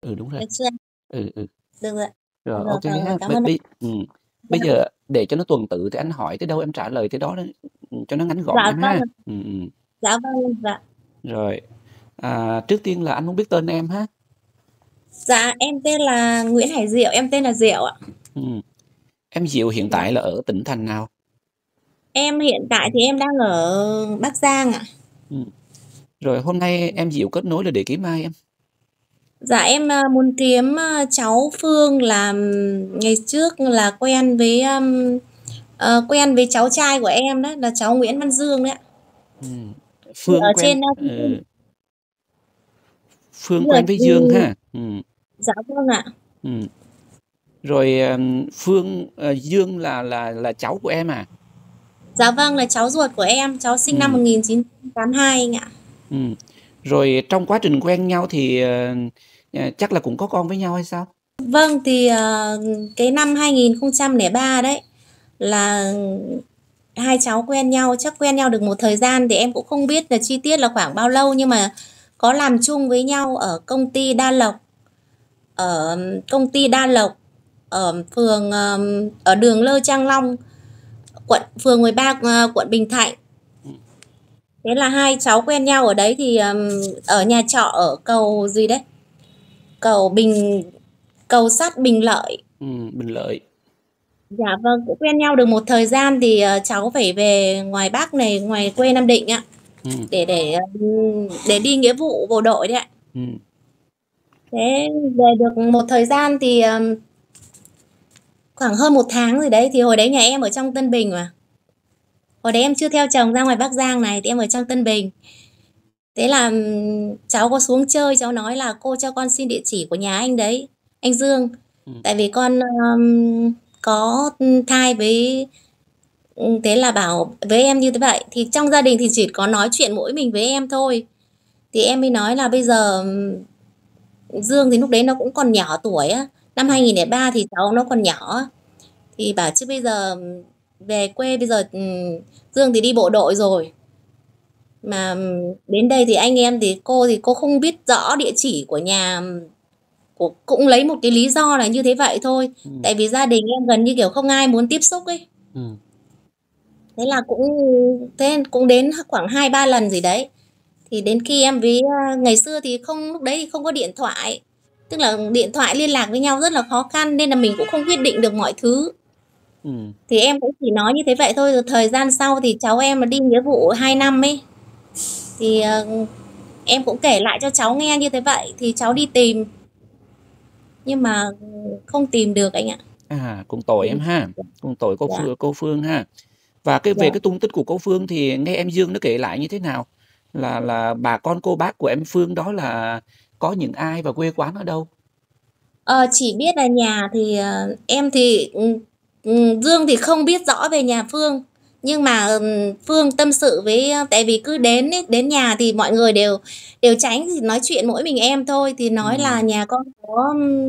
đúng rồi. Được chưa? Ừ, ừ. Được rồi. Rồi, Rồi, ô ha. cảm ơn em. Bây Dạ, giờ để cho nó tuần tự thì anh hỏi tới đâu em trả lời tới đó đó, cho nó ngắn gọn dạ em vâng ha. ạ. Dạ vâng, dạ. Rồi, trước tiên là anh muốn biết tên em ha. Dạ, em tên là Nguyễn Hải Diệu, em tên là Diệu ạ. Em Diệu hiện Dạ. tại là ở tỉnh thành nào? Em hiện tại thì em đang ở Bắc Giang ạ. Rồi hôm nay em Diệu kết nối là để kiếm ai em? Dạ em muốn kiếm cháu Phương, là ngày trước là quen với cháu trai của em đó, là cháu Nguyễn Văn Dương đấy ạ. Thì Phương ở quen trên Phương như ở, quen với Dương ha. dạ vâng ạ. Rồi Phương Dương là cháu của em à? Dạ vâng, là cháu ruột của em, cháu sinh năm Ừ. 1982 anh ạ. Rồi trong quá trình quen nhau thì chắc là cũng có con với nhau hay sao? Vâng, thì cái năm 2003 đấy là hai cháu quen nhau, chắc quen nhau được một thời gian thì em cũng không biết là chi tiết là khoảng bao lâu, nhưng mà có làm chung với nhau ở công ty Đa Lộc. Ở công ty Đa Lộc ở phường ở đường Lơ Trang Long, phường 13 quận Bình Thạnh. Thế là hai cháu quen nhau ở đấy thì ở nhà trọ ở cầu gì đấy? Cầu sắt Bình Lợi. Bình Lợi. Dạ vâng, cũng quen nhau được một thời gian thì cháu phải về ngoài Bắc này, ngoài quê Nam Định ạ, để đi nghĩa vụ bộ đội đấy ạ. Thế về được một thời gian thì khoảng hơn một tháng rồi đấy, thì hồi đấy nhà em ở trong Tân Bình mà. Hồi đấy em chưa theo chồng ra ngoài Bắc Giang này, thì em ở trong Tân Bình. Thế là cháu có xuống chơi, cháu nói là cô cho con xin địa chỉ của nhà anh đấy, anh Dương. Tại vì con có thai với, thế là bảo với em như thế vậy. Thì trong gia đình thì chỉ có nói chuyện mỗi mình với em thôi. Thì em mới nói là bây giờ Dương thì lúc đấy nó cũng còn nhỏ tuổi á. Năm 2003 thì cháu nó còn nhỏ. Thì bảo chứ bây giờ về quê, bây giờ Dương thì đi bộ đội rồi. Mà đến đây thì anh em thì cô không biết rõ địa chỉ của nhà, cũng lấy một cái lý do là như thế vậy thôi. Tại vì gia đình em gần như kiểu không ai muốn tiếp xúc ấy. Thế là cũng đến khoảng 2-3 lần gì đấy. Thì đến khi em với ngày xưa thì lúc đấy thì không có điện thoại. Tức là điện thoại liên lạc với nhau rất là khó khăn, nên là mình cũng không quyết định được mọi thứ. Thì em cũng chỉ nói như thế vậy thôi. Rồi thời gian sau thì cháu em mà đi nghĩa vụ 2 năm ấy, thì em cũng kể lại cho cháu nghe như thế vậy. Thì cháu đi tìm, nhưng mà không tìm được anh ạ. Cũng tội em ha. Cũng tội Dạ. cô Phương ha. Và về Dạ. cái tung tích của cô Phương thì nghe em Dương nó kể lại như thế nào? Là bà con cô bác của em Phương đó là có những ai và quê quán ở đâu? Chỉ biết là nhà thì em thì Dương thì không biết rõ về nhà Phương. Nhưng mà Phương tâm sự với, tại vì cứ đến nhà thì mọi người đều tránh, thì nói chuyện mỗi mình em thôi. Thì nói là nhà con có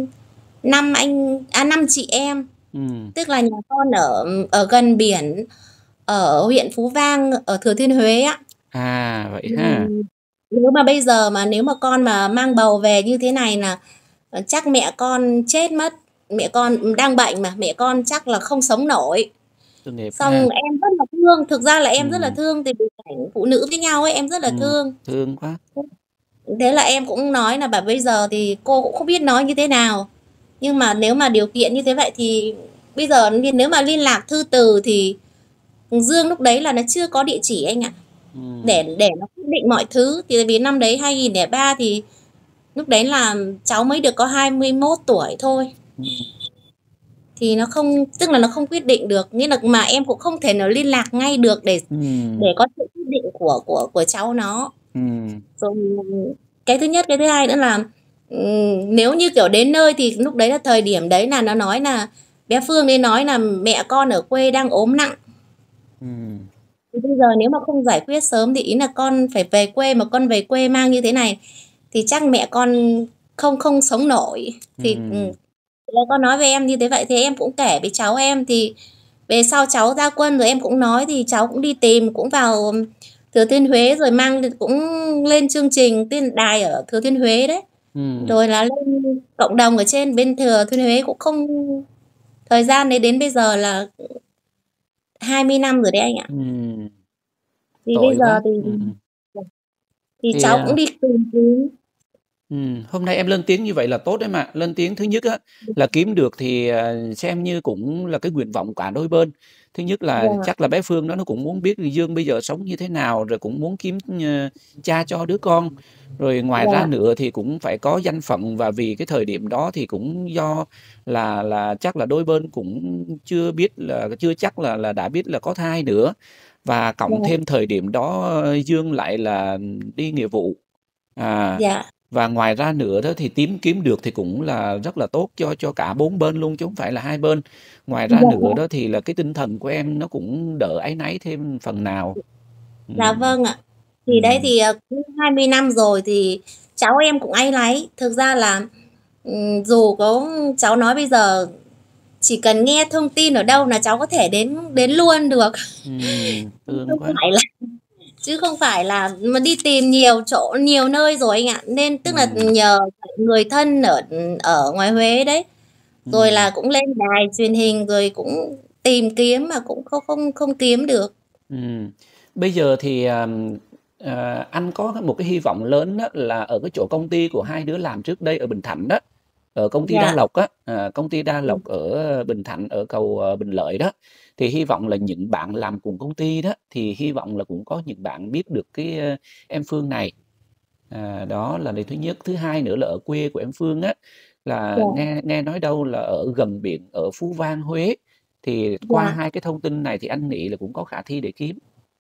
5 chị em. Tức là nhà con ở gần biển, ở huyện Phú Vang, ở Thừa Thiên Huế á. Vậy ha. Nếu mà con mà mang bầu về như thế này là chắc mẹ con chết mất. Mẹ con đang bệnh mà, mẹ con chắc là không sống nổi. Tội nghiệp Xong ha. em rất là thương, thực ra là em rất là thương, thì cảnh phụ nữ với nhau ấy em rất là thương. Thương quá. Thế là em cũng nói là bảo bây giờ thì cô cũng không biết nói như thế nào. Nhưng mà nếu mà điều kiện như thế vậy thì bây giờ nếu mà liên lạc thư từ thì Dương lúc đấy là nó chưa có địa chỉ anh ạ. Để nó quyết định mọi thứ. Thì vì năm đấy 2003 thì lúc đấy là cháu mới được có 21 tuổi thôi. Thì nó không, tức là nó không quyết định được, nghĩa là mà em cũng không thể nào liên lạc ngay được để có sự quyết định của cháu nó. Rồi cái thứ nhất, cái thứ hai nữa là nếu như kiểu đến nơi thì lúc đấy là thời điểm đấy là nó nói là bé Phương ấy nói là mẹ con ở quê đang ốm nặng. Thì bây giờ nếu mà không giải quyết sớm thì ý là con phải về quê, mà con về quê mang như thế này thì chắc mẹ con không sống nổi. Thì con nói với em như thế vậy, thì em cũng kể với cháu em. Thì về sau cháu ra quân rồi em cũng nói, thì cháu cũng đi tìm, cũng vào Thừa Thiên Huế, rồi cũng lên chương trình tên đài ở Thừa Thiên Huế đấy. Rồi là lên cộng đồng ở trên bên Thừa Thiên Huế cũng không, thời gian đấy đến bây giờ là 20 năm rồi đấy anh ạ. Thì bây Tội giờ quá. thì Thì cháu cũng đi tìm kiếm. hôm nay em lên tiếng như vậy là tốt đấy mà. Lên tiếng thứ nhất á, là kiếm được thì xem như cũng là cái nguyện vọng cả đôi bên. Thứ nhất là Dạ, chắc là bé Phương đó nó cũng muốn biết Dương bây giờ sống như thế nào, rồi cũng muốn kiếm cha cho đứa con. Rồi ngoài ra dạ, nữa thì cũng phải có danh phận, và vì cái thời điểm đó thì cũng do là chắc là đôi bên cũng chưa biết, là chưa chắc là đã biết là có thai nữa. Và dạ, cộng thêm thời điểm đó Dương lại là đi nghĩa vụ. À, dạ, và ngoài ra nữa đó thì kiếm được thì cũng là rất là tốt cho cả bốn bên luôn, chứ không phải là hai bên. Ngoài ra dạ, nữa đó thì là cái tinh thần của em nó cũng đỡ áy náy thêm phần nào. dạ Ừm, vâng ạ. Thì đấy ừm, thì cũng 20 năm rồi thì cháu em cũng áy náy. Thực ra là dù có cháu nói bây giờ chỉ cần nghe thông tin ở đâu là cháu có thể đến đến luôn được. thương Không quá. phải là, chứ không phải là mà đi tìm nhiều chỗ nhiều nơi rồi anh ạ, nên tức là Ừm, nhờ người thân ở ở ngoài Huế đấy, rồi ừm, là cũng lên đài truyền hình rồi cũng tìm kiếm mà cũng không kiếm được. ừm. Bây giờ thì anh có một cái hy vọng lớn đó là ở cái chỗ công ty của hai đứa làm trước đây ở Bình Thạnh đó, ở công ty Đa Dạ, Lộc á, công ty Đa Lộc ở Bình Thạnh, ở cầu Bình Lợi đó. Thì hy vọng là những bạn làm cùng công ty đó thì hy vọng là cũng có những bạn biết được cái em Phương này. Đó là điều thứ nhất. Thứ hai nữa là ở quê của em Phương á, là dạ, nghe nghe nói đâu là ở gần biển ở Phú Vang, Huế. Thì qua dạ. hai cái thông tin này thì anh nghĩ là cũng có khả thi để kiếm.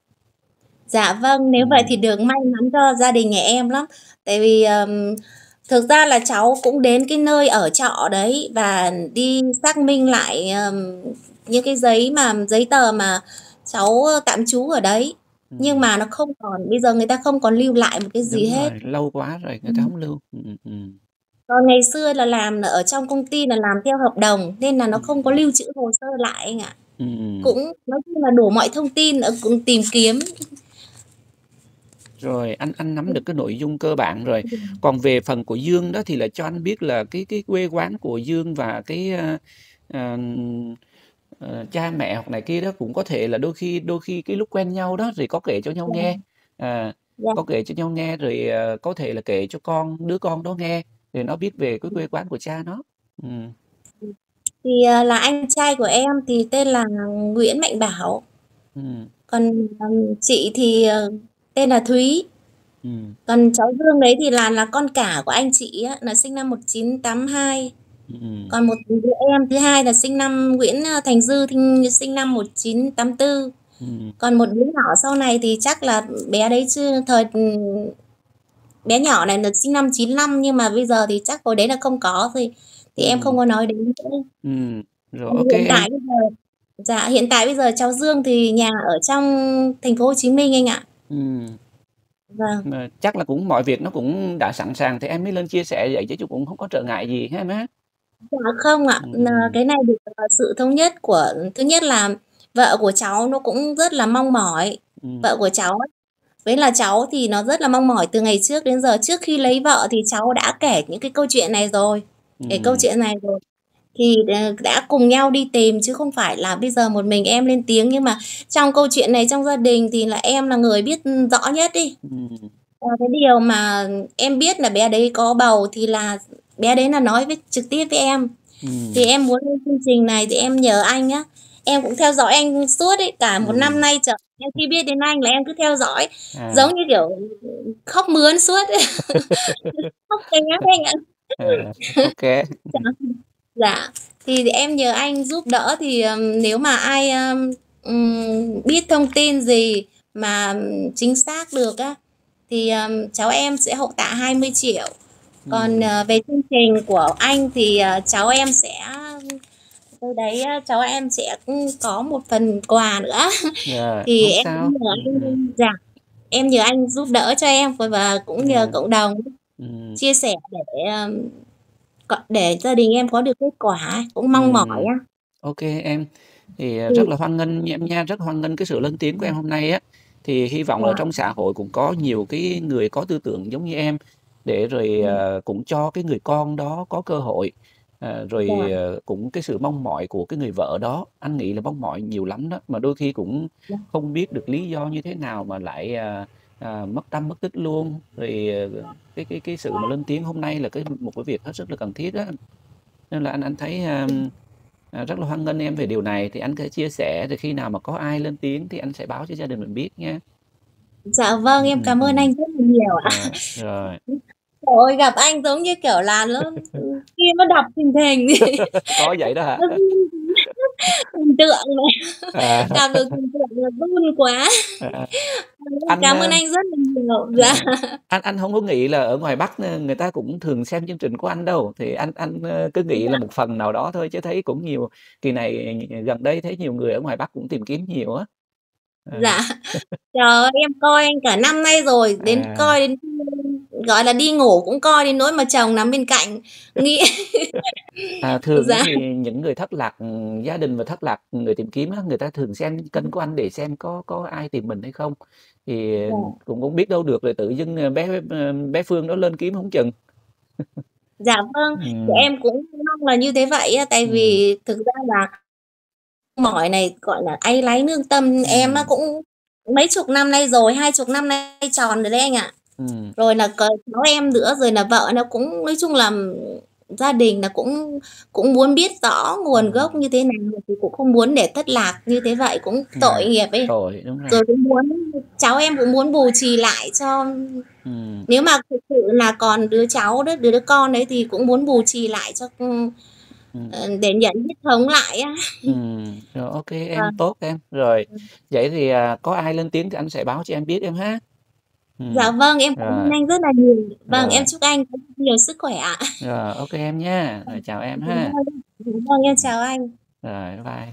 Dạ vâng, nếu vậy thì Ừm, được may mắn cho gia đình nhà em lắm. Tại vì thực ra là cháu cũng đến cái nơi ở trọ đấy và đi xác minh lại những cái giấy mà giấy tờ mà cháu tạm trú ở đấy. Nhưng ừm. mà nó không còn, bây giờ người ta không còn lưu lại một cái gì Đúng hết. rồi, lâu quá rồi Ừ. người ta không lưu. Còn ngày xưa là làm ở trong công ty là làm theo hợp đồng nên là nó không có Ừm, lưu trữ hồ sơ lại anh ạ. ừm. Cũng nói chung là đủ mọi thông tin ở cũng tìm kiếm. Rồi, anh nắm được cái nội dung cơ bản rồi. Còn về phần của Dương đó thì là cho anh biết là cái quê quán của Dương và cái ờ, cha mẹ hoặc này kia đó, cũng có thể là đôi khi cái lúc quen nhau đó rồi có kể cho nhau Dạ, nghe. À, dạ. có kể cho nhau nghe rồi có thể là kể cho đứa con đó nghe, để nó biết về cái quê quán của cha nó. Ừm, Thì là anh trai của em thì tên là Nguyễn Mạnh Bảo, ừm, còn chị thì tên là Thúy. ừm, Còn cháu Dương đấy thì là con cả của anh chị á, là sinh năm 1982. ừm, Còn một đứa em thứ hai là sinh năm Nguyễn Thành Dư thì sinh năm 1984. ừm, Còn một đứa nhỏ sau này thì chắc là bé đấy chưa thời bé nhỏ này là sinh năm 95 nhưng mà bây giờ thì chắc hồi đấy là không có rồi. Thì em không ừm, có nói đến nữa. Rồi, Còn ok hiện em. tại bây giờ, dạ hiện tại bây giờ cháu Dương thì nhà ở trong thành phố Hồ Chí Minh anh ạ. Ừm. Vâng. Mà chắc là cũng mọi việc nó cũng đã sẵn sàng thì em mới lên chia sẻ vậy, chứ cũng không có trở ngại gì ha má. Dạ không ạ. Ừm, Cái này được sự thống nhất của, thứ nhất là vợ của cháu nó cũng rất là mong mỏi. ừm, Vợ của cháu ấy, với là cháu thì nó rất là mong mỏi từ ngày trước đến giờ. Trước khi lấy vợ thì cháu đã kể những cái câu chuyện này rồi. Kể câu ừm, chuyện này rồi. Thì đã cùng nhau đi tìm chứ không phải là bây giờ một mình em lên tiếng, nhưng mà trong câu chuyện này trong gia đình thì là em là người biết rõ nhất đi. ừm, Cái điều mà em biết là bé đấy có bầu thì là bé đấy là nói với trực tiếp với em. Thì ừm, em muốn lên chương trình này thì em nhờ anh á. Em cũng theo dõi anh suốt ấy, cả một năm ừm, nay trời. Em khi biết đến anh là em cứ theo dõi, à, giống như kiểu khóc mướn suốt ấy. Khóc té đấy anh ạ. ô kê. Dạ, thì em nhờ anh giúp đỡ thì nếu mà ai biết thông tin gì mà chính xác được á thì cháu em sẽ hậu tạ 20 triệu. Còn về chương trình của anh thì cháu em sẽ tới đấy cháu em sẽ có một phần quà nữa. Rồi, Thì hông em sao. cũng nhờ anh, dạ, em nhờ anh giúp đỡ cho em và cũng nhờ Yeah, cộng đồng ừm, chia sẻ để gia đình em có được kết quả cũng mong mỏi ừm, á. ô em. Thì Thì rất là hoan nghênh em nha, rất hoan nghênh cái sự lên tiếng của em hôm nay á. Thì hy vọng là dạ, trong xã hội cũng có nhiều cái người có tư tưởng giống như em, để rồi cũng cho cái người con đó có cơ hội. Rồi Dạ. cũng cái sự mong mỏi của cái người vợ đó, anh nghĩ là mong mỏi nhiều lắm đó, mà đôi khi cũng Dạ. không biết được lý do như thế nào mà lại mất tâm mất tích luôn. Rồi cái sự mà lên tiếng hôm nay là một cái việc hết sức là cần thiết đó. Nên là anh thấy rất là hoan nghênh em về điều này, thì anh sẽ chia sẻ, rồi khi nào mà có ai lên tiếng thì anh sẽ báo cho gia đình mình biết nha. Dạ vâng, em cảm ơn anh rất là nhiều ạ. Rồi. Trời ơi, gặp anh giống như kiểu là nó khi nó đọc thình thình Có vậy đó hả? nó hình tượng này, À. gặp được hình tượng là run quá. Anh Cảm ơn anh rất là nhiều. Dạ. anh không có nghĩ là ở ngoài Bắc người ta cũng thường xem chương trình của anh đâu, thì anh cứ nghĩ là một phần nào đó thôi, chứ thấy cũng nhiều kỳ này gần đây thấy nhiều người ở ngoài Bắc cũng tìm kiếm nhiều á. Dạ. Trời ơi, em coi anh cả năm nay rồi, đến coi đến gọi là đi ngủ cũng coi đến nỗi mà chồng nằm bên cạnh nghĩ. Thường Dạ. thì những người thất lạc, gia đình và thất lạc người tìm kiếm á, người ta thường xem kênh của anh để xem có ai tìm mình hay không, thì Dạ. cũng biết đâu được rồi tự dưng bé Phương đó lên kiếm không chừng. Dạ vâng, thì em cũng mong là như thế vậy á, tại vì thực ra là mỏi này, gọi là, áy náy lương tâm em á cũng mấy chục năm nay rồi, 20 năm nay tròn rồi đấy anh ạ. Rồi là cháu em nữa, rồi là vợ nó cũng nói chung là gia đình là cũng muốn biết rõ nguồn gốc như thế nào, thì cũng không muốn để thất lạc như thế vậy, cũng tội nghiệp ấy. Tội, đúng rồi. Rồi cũng muốn cháu em cũng muốn bù trì lại cho nếu mà thực sự là còn đứa cháu đó, đứa con đấy thì cũng muốn bù trì lại cho để nhận huyết thống lại á. Rồi ok em, Vâng. tốt em. Rồi, vậy thì có ai lên tiếng thì anh sẽ báo cho em biết em ha. Dạ vâng, em cảm ơn Rồi. anh rất là nhiều. Vâng, em Rồi. chúc anh có nhiều sức khỏe ạ. Rồi, ok em nha. Rồi chào em ha. Vâng, em chào anh. Rồi, bye bye.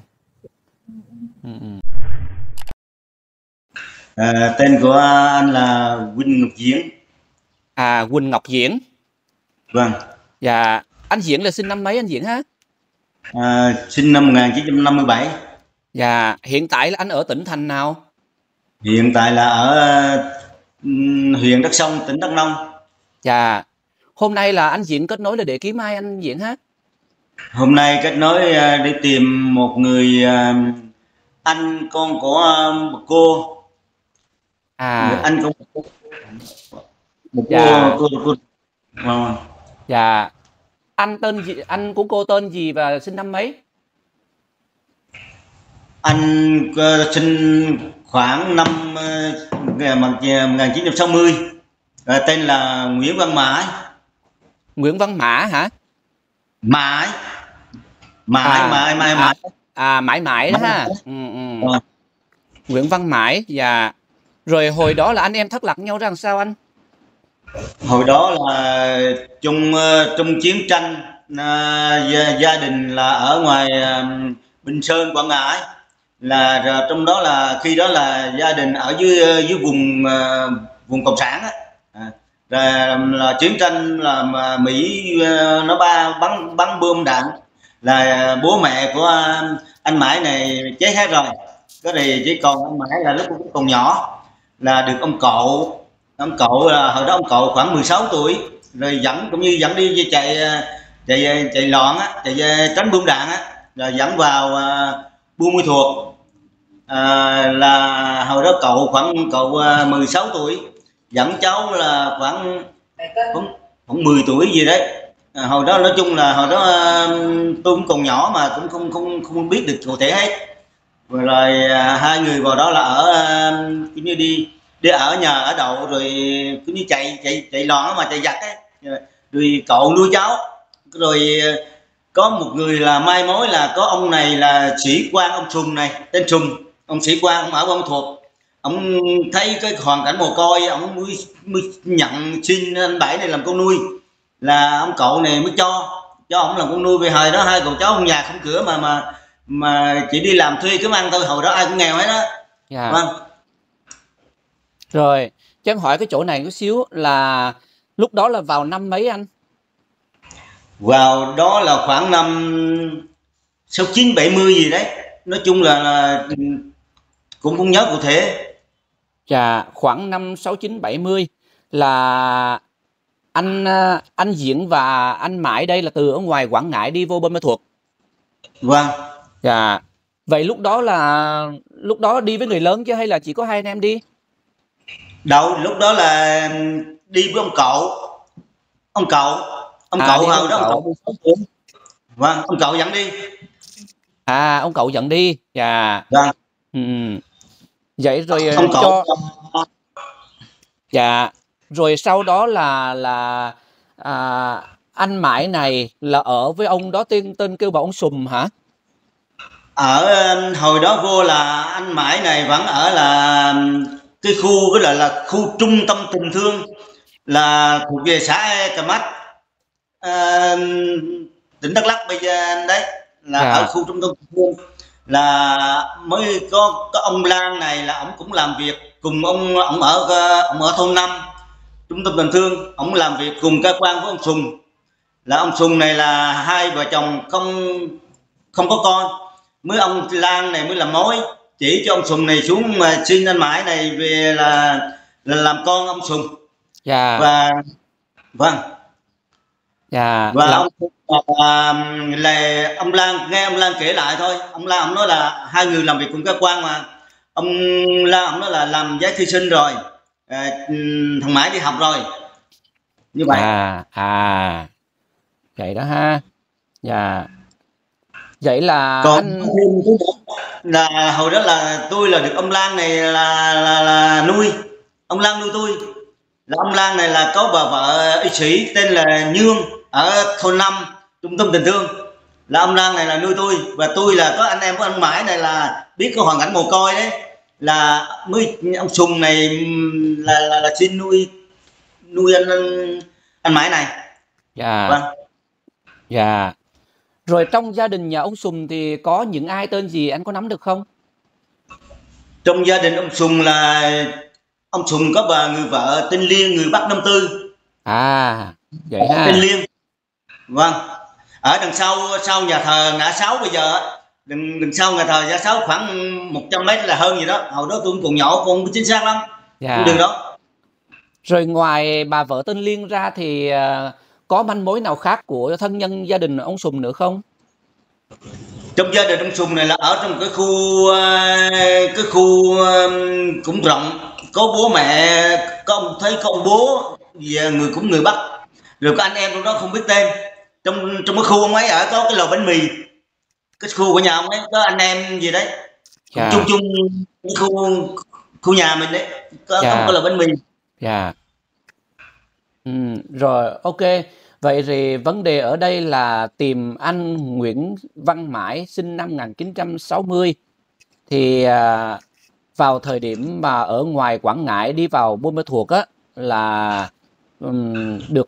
Tên của anh là Huỳnh Ngọc Diễn. Huỳnh Ngọc Diễn. Vâng. Dạ, anh Diễn là sinh năm mấy anh Diễn ha? Sinh năm 1957. Dạ, hiện tại là anh ở tỉnh thành nào? Hiện tại là ở huyện Đắk Sông, tỉnh Đắk Nông. Dạ, hôm nay là anh Diễn kết nối là để kiếm ai anh Diễn ha? Hôm nay kết nối để tìm một người anh con của một cô. Anh con một cô. Dạ, anh tên gì, anh của cô tên gì và sinh năm mấy? Anh sinh khoảng năm 1960, tên là Nguyễn Văn Mãi. Nguyễn Văn Mã hả? Mãi. Mãi mãi đó ha. Nguyễn Văn Mãi. Dạ. Rồi hồi đó là anh em thất lạc nhau ra làm sao anh? Hồi đó là trong chiến tranh, gia đình là ở ngoài Bình Sơn, Quảng Ngãi, là trong đó là khi đó là gia đình ở dưới vùng cộng sản á. Là chiến tranh là Mỹ nó bắn bom đạn, là bố mẹ của anh Mãi này chết hết rồi, cái này chỉ còn anh Mãi là lúc còn nhỏ, là được ông cậu hồi đó ông cậu khoảng 16 tuổi, rồi cũng như dẫn đi chạy loạn á, chạy tránh bom đạn á, rồi dẫn vào Buôn Ma Thuột. Là hồi đó cậu 16 tuổi, dẫn cháu là khoảng 10 tuổi gì đấy. Hồi đó nói chung là hồi đó tôi cũng còn nhỏ mà cũng không biết được cụ thể hết. Rồi hai người vào đó là ở cũng như đi ở nhà ở đậu, rồi cũng như chạy loạn mà chạy giặc ấy. Rồi cậu nuôi cháu, rồi có một người là mai mối là có ông này là sĩ quan, ông Sùng này, tên Sùng, ông sĩ quan, ông ở Buôn Ma Thuột. Ông thấy cái hoàn cảnh mồ côi, ông mới nhận xin anh Bảy này làm con nuôi, là ông cậu này mới cho ông làm con nuôi. Về hồi đó hai cậu cháu không nhà không cửa mà chỉ đi làm thuê kiếm ăn thôi, hồi đó ai cũng nghèo hết đó. Dạ. Vâng. Rồi, cho em hỏi cái chỗ này chút xíu là lúc đó là vào năm mấy anh? Vào đó là khoảng năm 69 70 gì đấy. Nói chung là cũng không nhớ cụ thể. Dạ, khoảng năm 69 70 là anh Diễn và anh Mãi đây là từ ở ngoài Quảng Ngãi đi vô Buôn Ma Thuột. Vâng. Dạ. Vậy lúc đó đi với người lớn chứ hay là chỉ có hai anh em đi? Đâu, lúc đó là đi với ông cậu. Ông cậu hồi đó ông cậu 16 tuổi. Vâng, ông cậu dẫn đi. Ông cậu dẫn đi. Dạ. Vâng. Vậy rồi ông cậu Dạ. Rồi sau đó là anh Mãi này là ở với ông đó tên kêu bảo ông Sùng hả? Ở hồi đó vô là anh Mãi này vẫn ở là cái khu cái là khu trung tâm tình thương, là thuộc về xã Cà Mách, tỉnh Đắk Lắk bây giờ đấy, là ở khu trung tâm tình thương. Là mới có ông Lan này là ông cũng làm việc cùng ông ở thôn 5 trung tâm tình thương, ông làm việc cùng cơ quan với ông Sùng. Là ông Sùng này là hai vợ chồng không có con, mới ông Lan này mới làm mối chỉ cho ông Sùng này xuống mà xin anh Mãi này về là làm con ông Sùng. Dạ. Và vâng. Dạ. Và ông Lan, nghe ông Lan kể lại thôi, ông Lan ông nói là hai người làm việc cùng cơ quan mà ông Lan ông nói là làm giấy thi sinh rồi, thằng Mãi đi học rồi, như vậy. Vậy đó ha. Dạ. Vậy là còn là hồi đó là tôi là được ông Lan này là nuôi, ông Lan nuôi tôi. Là ông Lan này là có bà vợ y sĩ tên là Nhương ở thôn 5 trung tâm tình thương. Là ông Lan này là nuôi tôi, và tôi là có anh em của anh Mãi này là biết có hoàn cảnh mồ côi đấy, là mới ông Sùng này là xin nuôi anh Mãi này. Dạ. Vâng. Dạ. Rồi trong gia đình nhà ông Sùng thì có những ai tên gì anh có nắm được không? Trong gia đình ông Sùng là ông Sùng có bà người vợ tên Liên, người Bắc Năm Tư. Vậy ha. Tên Liên. Vâng. Ở đằng sau nhà thờ ngã 6 bây giờ, đằng sau nhà thờ ngã 6 khoảng 100 mét là hơn gì đó. Hồi đó tôi còn nhỏ, còn không chính xác lắm. Dạ. Đường đó. Rồi ngoài bà vợ tên Liên ra thì có manh mối nào khác của thân nhân gia đình ông Sùng nữa không? Trong gia đình ông Sùng này là ở trong cái khu cũng rộng, có bố mẹ, có ông có ông bố về người Bắc, rồi có anh em trong đó không biết tên. Trong cái khu ông ấy ở có cái lò bánh mì, cái khu của nhà ông ấy có anh em gì đấy, chung cái khu nhà mình đấy có cái lò bánh mì. Dạ. Rồi ok. Vậy thì vấn đề ở đây là tìm anh Nguyễn Văn Mãi sinh năm 1960. Thì vào thời điểm mà ở ngoài Quảng Ngãi đi vào Buôn Ma Thuột á, là được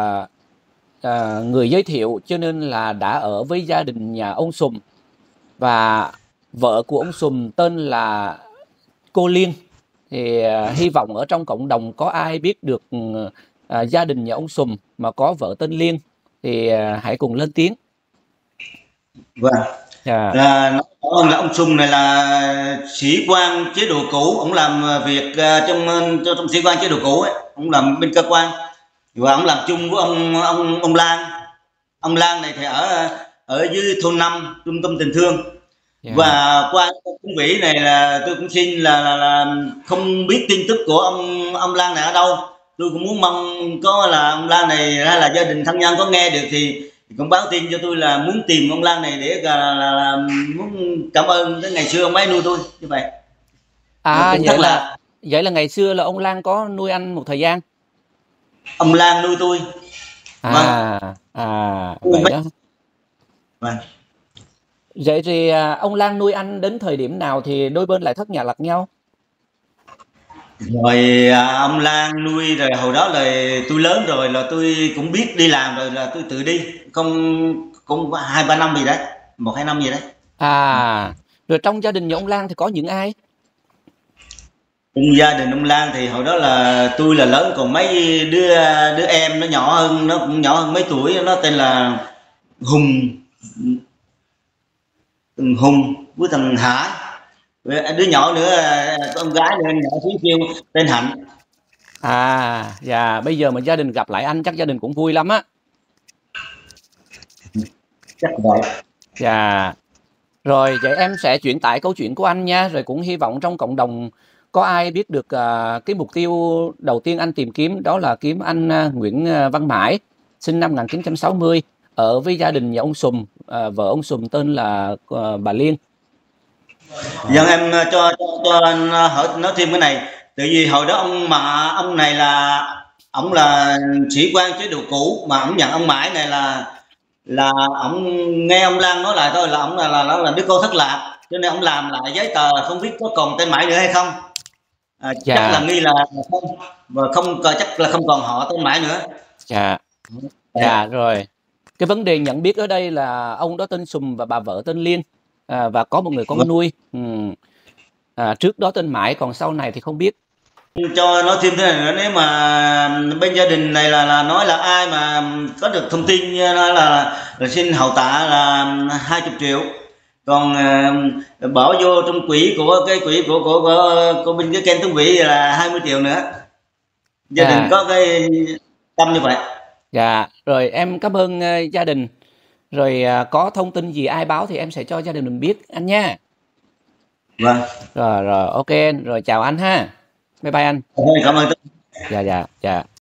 người giới thiệu, cho nên là đã ở với gia đình nhà ông Sùng. Và vợ của ông Sùng tên là cô Liên. Thì hy vọng ở trong cộng đồng có ai biết được gia đình nhà ông Sùng mà có vợ tên Liên thì hãy cùng lên tiếng. Vâng. Là ông Sùng này là sĩ quan chế độ cũ, ông làm việc trong sĩ quan chế độ cũ ấy, ông làm bên cơ quan, và ông làm chung với ông Lan. Ông Lan này thì ở dưới thôn 5 trung tâm tình thương. Và qua công vị này là tôi cũng xin là không biết tin tức của ông Lan này ở đâu. Tôi cũng muốn mong có là ông Lan này hay là gia đình thân nhân có nghe được thì cũng báo tin cho tôi, là muốn tìm ông Lan này để là muốn cảm ơn cái ngày xưa ông ấy nuôi tôi như vậy. Vậy là ngày xưa là ông Lan có nuôi anh một thời gian. Ông Lan nuôi tôi. Vậy đó. Vâng. Vậy thì ông Lan nuôi anh đến thời điểm nào thì đôi bên lại thất nhà lạc nhau? Rồi ông Lan nuôi rồi, hồi đó là tôi lớn rồi, là tôi cũng biết đi làm rồi, là tôi tự đi, cũng 2-3 năm gì đấy, 1-2 năm gì đấy. Rồi trong gia đình nhà ông Lan thì có những ai? Trong gia đình ông Lan thì hồi đó là tôi là lớn, còn mấy đứa em nó nhỏ hơn, nó cũng nhỏ hơn mấy tuổi, nó tên là Hùng với thằng Hải, đứa nhỏ nữa con gái nữa nhỏ xíu tên Hạnh. Dạ, bây giờ mà gia đình gặp lại anh chắc gia đình cũng vui lắm á. Chắc vậy. Dạ. Rồi vậy em sẽ chuyển tải câu chuyện của anh nha, rồi cũng hy vọng trong cộng đồng có ai biết được cái mục tiêu đầu tiên anh tìm kiếm, đó là kiếm anh Nguyễn Văn Mãi, sinh năm 1960, ở với gia đình nhà ông Sùm, vợ ông Sùm tên là bà Liên. Dân em cho anh hỏi nói thêm cái này, tại vì hồi đó ông này là ông là sĩ quan chế độ cũ, mà ông nhận ông Mãi này là ông nghe ông Lan nói lại thôi là ông là đứa con thất lạc, cho nên ông làm lại giấy tờ không biết có còn tên Mãi nữa hay không. Dạ. Chắc là nghi là không, và không chắc là không còn họ tên Mãi nữa. Dạ rồi. Cái vấn đề nhận biết ở đây là ông đó tên Sùm và bà vợ tên Liên, và có một người con nuôi. Trước đó tên Mãi, còn sau này thì không biết. Cho nói thêm thế này nữa, nếu mà bên gia đình này là nói là ai mà có được thông tin là xin hậu tạ là 20 triệu, còn bỏ vô trong quỹ của cái quỹ của bên cái kênh Tuấn Vĩ là 20 triệu nữa. Gia đình có cái tâm như vậy. Dạ, rồi em cảm ơn gia đình. Rồi có thông tin gì ai báo thì em sẽ cho gia đình mình biết anh nha. Vâng. Rồi ok, rồi chào anh ha. Bye bye anh. Cảm ơn. Dạ.